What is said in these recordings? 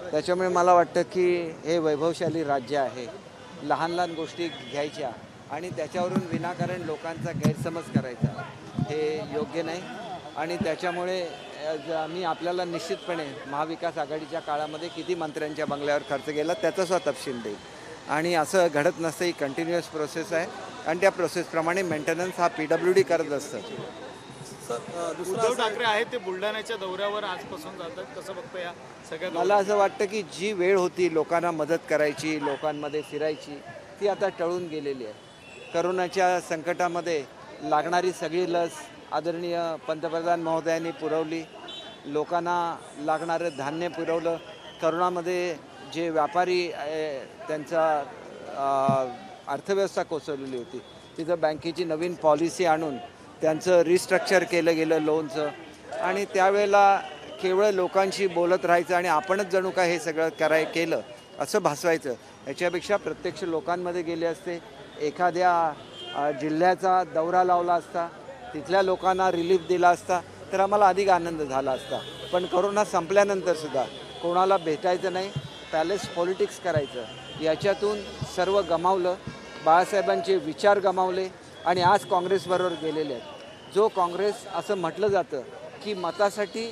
त्याच्यामुळे मला वाटतं की हे वैभवशाली राज्य आहे. लहान लहान गोष्टी घ्यायच्या आणि त्याच्यावरून विनाकारण लोकांचा गैरसमज करायचा हे योग्य नाही. आणि त्याच्यामुळे मी आपल्याला निश्चितपणे महाविकास आघाडीच्या काळामध्ये किती मंत्र्यांच्या बंगल्यावर खर्च केला त्याचासुद्धा तपशील देईल. आणि असं घडत नसतं, ही कंटिन्युअस प्रोसेस आहे आणि त्या प्रोसेसप्रमाणे मेंटेनन्स हा PWD करत असतं. उद्धव ठाकरे आहेत ते बुलढाण्याच्या दौऱ्यावर आजपासून जातात, कसं बघतो या सगळ्या? मला असं वाटतं की जी वेळ होती लोकांना मदत करायची, लोकांमध्ये फिरायची, ती आता टळून गेलेली आहे. करोनाच्या संकटामध्ये लागणारी सगळी लस आदरणीय पंतप्रधान महोदयांनी पुरवली, लोकांना लागणारं धान्य पुरवलं. करोनामध्ये जे व्यापारी त्यांचा अर्थव्यवस्था कोसळलेली होती, तिथं बँकेची नवीन पॉलिसी आणून त्यांचं रिस्ट्रक्चर केलं गेलं लोनचं. आणि त्यावेळेला केवळ लोकांशी बोलत राहायचं आणि आपणच जणू काय हे सगळं केलं असं भासवायचं. याच्यापेक्षा प्रत्यक्ष लोकांमध्ये गेले असते, एखाद्या जिल्ह्याचा दौरा लावला असता, तिथल्या लोकांना रिलीफ दिला असता तर आम्हाला अधिक आनंद झाला असता. पण कोरोना संपल्यानंतरसुद्धा कोणाला भेटायचं नाही, पॅलेस पॉलिटिक्स करायचं, याच्यातून सर्व गमावलं. बाळासाहेबांचे विचार गमावले आणि आज काँग्रेसबरोबर गेलेले आहेत. जो काँग्रेस असं म्हटलं जातं की मतासाठी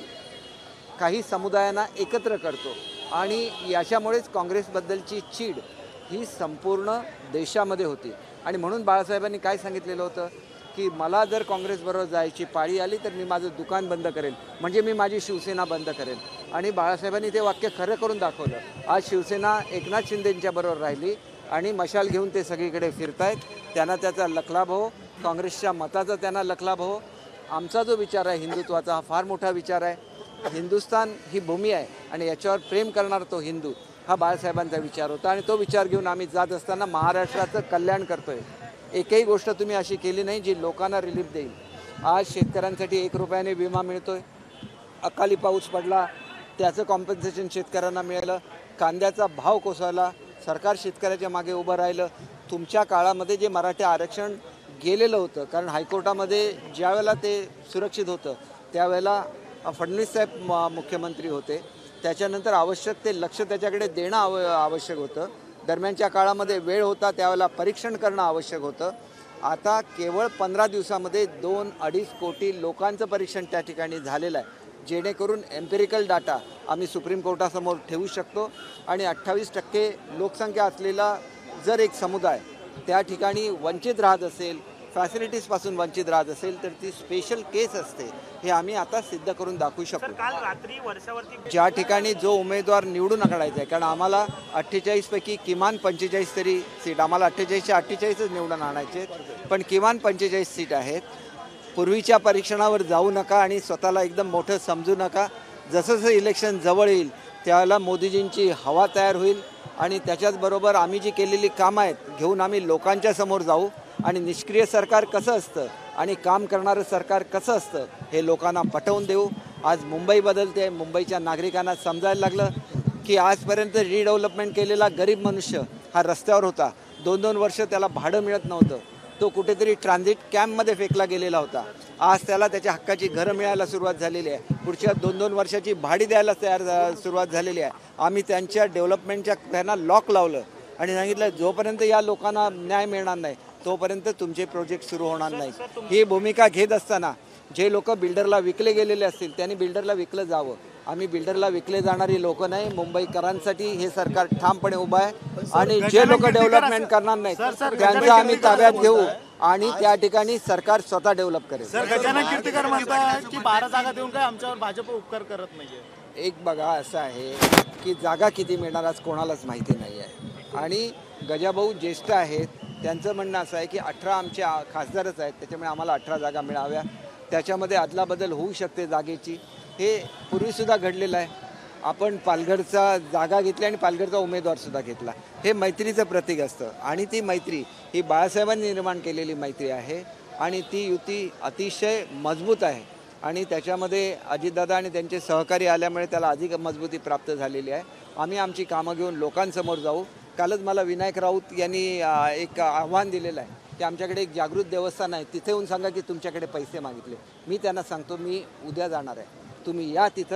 काही समुदायांना एकत्र करतो आणि याच्यामुळेच काँग्रेसबद्दलची चीड ही संपूर्ण देशामध्ये होती. आणि म्हणून बाळासाहेबांनी काय सांगितलेलं होतं की मला जर काँग्रेसबरोबर जायची पाळी आली तर मी माझं दुकान बंद करेन, म्हणजे मी माझी शिवसेना बंद करेन. आणि बाळासाहेबांनी ते वाक्य खरं करून दाखवलं. आज शिवसेना एकनाथ शिंदेंच्या बरोबर राहिली आणि मशाल घेऊन ते सगळीकडे फिरतायत. त्यांना त्याचा लखलाभ हो, काँग्रेसच्या मताचा त्यांना लखलाभ हो. आमचा जो विचार आहे हिंदुत्वाचा, हा फार मोठा विचार आहे. हिंदुस्थान ही भूमी आहे आणि याच्यावर प्रेम करणारा तो हिंदू, हा बाळासाहेबांचा विचार होता. आणि तो विचार घेऊन आम्ही जात असताना महाराष्ट्राचं कल्याण करतोय. एकही गोष्ट तुम्ही अशी केली नाही जी लोकांना रिलीफ देईल. आज शेतकऱ्यांसाठी 1 रुपयाने विमा मिळतोय. अकाली पाऊस पडला त्याचं कॉम्पन्सेशन शेतकऱ्यांना मिळालं. कांद्याचा भाव कोसळला, सरकार शेतकऱ्याच्या मागे उभं राहिलं. तुमच्या काळामध्ये जे मराठा आरक्षण गेलेलं होतं, कारण हायकोर्टामध्ये ज्यावेळेला ते सुरक्षित होतं त्यावेळेला फडणवीस साहेब मुख्यमंत्री होते. त्याच्यानंतर आवश्यक ते लक्ष त्याच्याकडे देणं आवश्यक होतं. दरम्यानच्या काळामध्ये वेळ होता, त्यावेळेला परीक्षण करणं आवश्यक होतं. आता केवळ 15 दिवसामध्ये 2-2.5 कोटी लोकांचं परीक्षण त्या ठिकाणी झालेलं आहे, जेणेकरून एम्पिरिकल डाटा आम्ही सुप्रीम कोर्टासमोर ठेवू शकतो. आणि 28% लोकसंख्या असलेला जर एक समुदाय त्या ठिकाणी वंचित राहत असेल, फॅसिलिटीजपासून वंचित राहत असेल तर ती स्पेशल केस असते, हे आम्ही आता सिद्ध करून दाखवू शकतो. काल रात्री वर्षावरती ज्या ठिकाणी जो उमेदवार निवडून काढायचा आहे, कारण आम्हाला 48 पैकी किमान 45 तरी सीट, आम्हाला 48च्या 48च निवडून आणायचे, पण किमान 45 सीट आहेत. पूर्वीच्या परीक्षणावर जाऊ नका आणि स्वतःला एकदम मोठं समजू नका. जसं जसं इलेक्शन जवळ येईल त्यावेळेला मोदीजींची हवा तयार होईल आणि त्याच्याचबरोबर आम्ही जी केलेली कामं आहेत घेऊन आम्ही लोकांच्या समोर जाऊ. आणि निष्क्रिय सरकार कसं असतं आणि काम करणारं सरकार कसं असतं हे लोकांना पटवून देऊ. आज मुंबई बदलते, मुंबईच्या नागरिकांना समजायला लागलं की आजपर्यंत रिडेव्हलपमेंट केलेला गरीब मनुष्य हा रस्त्यावर होता. 2-2 वर्ष त्याला भाडं मिळत नव्हतं, तो कुठेतरी ट्रान्झिट कॅम्पमध्ये फेकला गेलेला होता. आज त्याला त्याच्या हक्काची घरं मिळायला सुरुवात झालेली आहे. पुढच्या 2-2 वर्षाची भाडी द्यायला सुरुवात झालेली आहे. आम्ही त्यांच्या डेव्हलपमेंटच्या त्यांना लॉक लावलं आणि सांगितलं जोपर्यंत या लोकांना न्याय मिळणार नाही तोपर्यंत तुमचे प्रोजेक्ट सुरू होणार नाही. ही भूमिका घेत असताना जे लोक बिल्डरला विकले गेलेले असतील त्यांनी बिल्डरला विकलं जावं. आम्ही बिल्डरला विकले जाणारी लोक नाही. मुंबईकरांसाठी हे सरकार ठामपणे उभं आहे आणि जे लोक डेव्हलपमेंट करणार नाहीत त्यांचं आम्ही ताब्यात घेऊ आणि त्या ठिकाणी सरकार स्वतः डेव्हलप करेल. गजानन कीर्तीकर म्हणतात की 12 जागा देऊन काय आमच्यावर भाजप उपकार करत नाहीये. एक बघा असं आहे की जागा किती मिळणार आज कोणालाच माहिती नाही आहे. आणि गजाभाऊ ज्येष्ठ आहेत, त्यांचं म्हणणं असं आहे की 18 आमचे खासदारच आहेत, त्याच्यामुळे आम्हाला 18 जागा मिळाव्या. त्याच्यामध्ये अदलाबदल होऊ शकते जागेची, हे पूर्वीसुद्धा घडलेलं आहे. आपण पालघरचा जागा घेतली आणि पालघरचा उमेदवारसुद्धा घेतला. हे मैत्रीचं प्रतीक असतं आणि ती मैत्री ही बाळासाहेबांनी निर्माण केलेली मैत्री आहे आणि ती युती अतिशय मजबूत आहे. आणि त्याच्यामध्ये अजितदादा आणि त्यांचे सहकारी आल्यामुळे त्याला अधिक मजबूती प्राप्त झालेली आहे. आम्ही आमची कामं घेऊन लोकांसमोर जाऊ. कालच मला विनायक राऊत यांनी एक आव्हान दिलेलं आहे की आमच्याकडे एक जागृत देवस्थान आहे, तिथे येऊन सांगा की तुमच्याकडे पैसे मागितले. मी त्यांना सांगतो मी उद्या जाणार आहे, तुम्ही या तिथं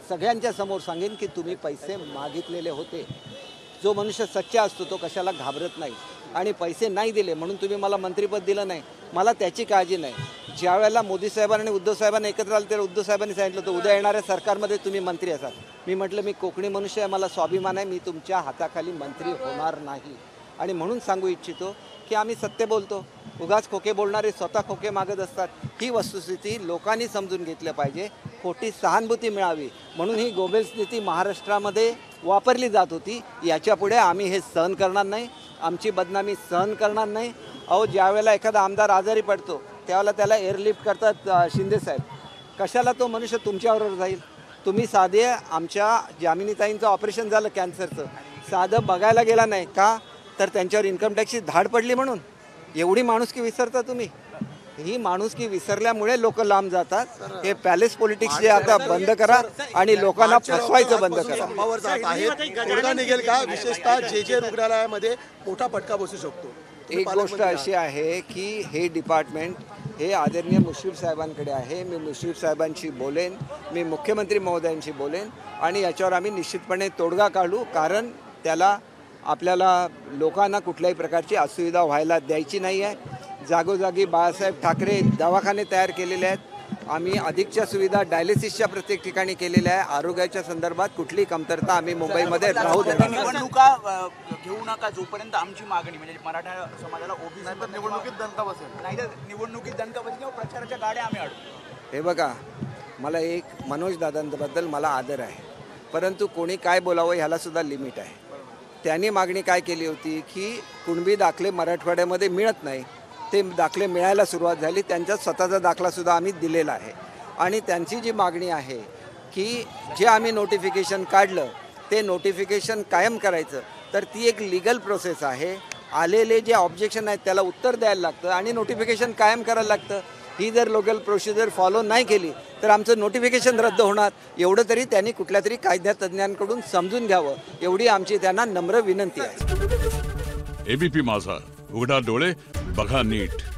सगळ्यांच्या समोर सांगेन की तुम्ही पैसे मागितलेले होते. जो मनुष्य सच्चा असतो तो कशाला घाबरत नाही. आणि पैसे नाही दिले म्हणून तुम्ही मला मंत्रिपद दिलं नाही, मला त्याची काळजी नाही. ज्या वेळेला मोदी साहेबांनी आणि उद्धव साहेबांनी एकत्र आलं त्यावेळेला उद्धव साहेबांनी सांगितलं होतं उद्या येणाऱ्या सरकारमध्ये तुम्ही मंत्री असाल. मी म्हटलं मी कोकणी मनुष्य आहे, मला स्वाभिमान आहे, मी तुमच्या हाताखाली मंत्री होणार नाही. आणि म्हणून सांगू इच्छितो की आम्ही सत्य बोलतो. उगाच खोके बोलणारे स्वतः खोके मागत असतात. ही वस्तुस्थिती लोकांनी समजून घेतलं पाहिजे. खोटी सहानुभूती मिळावी म्हणून ही गोबेल्स नीती महाराष्ट्रामध्ये वापरली जात होती. याच्यापुढे आम्ही हे सहन करणार नाही, आमची बदनामी सहन करणार नाही. अहो ज्या वेळेला एखादा आमदार आजारी पडतो त्यावेळेला त्याला एअरलिफ्ट करतात शिंदे साहेब. कशाला तो मनुष्य तुमच्याबरोबर जाईल? तुम्ही साधे आमच्या जामिनीताईंचं ऑपरेशन झालं कॅन्सरचं, साधं बघायला गेला नाही का? तर त्यांच्यावर इन्कम टॅक्सची धाड पडली म्हणून. एवढी माणुसकी विसरता तुम्ही? ही माणुसकी विसरल्यामुळे लोक लांब जातात. हे पॅलेस पॉलिटिक्स जे आता बंद करा आणि लोकांना फसवायचं बंद करा. संपावर जात आहेत. तोडगा निघेल का? विशेषतः जे रुग्णालयामध्ये मोठा फटका बसू शकतो. एक गोष्ट अशी आहे की हे डिपार्टमेंट हे आदरणीय मुश्रीफ साहेबांकडे आहे. मी मुश्रीफ साहेबांशी बोलेन, मी मुख्यमंत्री महोदयांशी बोलेन आणि याच्यावर आम्ही निश्चितपणे तोडगा काढू. कारण त्याला आपल्याला लोकांना कुठल्याही प्रकारची असुविधा व्हायला द्यायची नाही आहे. जागोजागी बाळासाहेब ठाकरे दवाखाने तयार केलेले आहेत. आम्ही अधिकच्या सुविधा डायलिसिसच्या प्रत्येक ठिकाणी केलेल्या आहे. आरोग्याच्या संदर्भात कुठलीही कमतरता आम्ही मुंबईमध्ये राहू देणार नाही. निवडणुका घेऊ नका जोपर्यंत आमची मागणी म्हणजे मराठा समाजाला ओबीसी निवडणुकीत दणका बसेल. नाही तर निवडणुकीत दणका बसेल किंवा प्रचाराच्या गाड्या आम्ही अडू. हे बघा, मला एक मनोज दादांबद्दल मला आदर आहे, परंतु कोणी काय बोलावं ह्याला सुद्धा लिमिट आहे. त्यांनी मागणी काय केली होती की कुणबी दाखले मराठवाड्यामध्ये मिळत नाही, ते दाखले मिळायला सुरुवात झाली. त्यांचा स्वतःचा दाखलासुद्धा आम्ही दिलेला आहे. आणि त्यांची जी मागणी आहे की जे आम्ही नोटिफिकेशन काढलं ते नोटिफिकेशन कायम करायचं, तर ती एक लीगल प्रोसेस आहे. आलेले जे ऑब्जेक्शन आहेत त्याला उत्तर द्यायला लागतं आणि नोटिफिकेशन कायम करायला लागतं. ही जर लोकल प्रोसिजर फॉलो नाही केली तर आमचं नोटिफिकेशन रद्द होणार. एवढं तरी त्यांनी कुठल्या तरी कायदा तज्ज्ञांकडून समजून घ्यावं, एवढी आमची त्यांना नम्र विनंती आहे. एबीपी माझा, उघडा डोळे बघा नीट.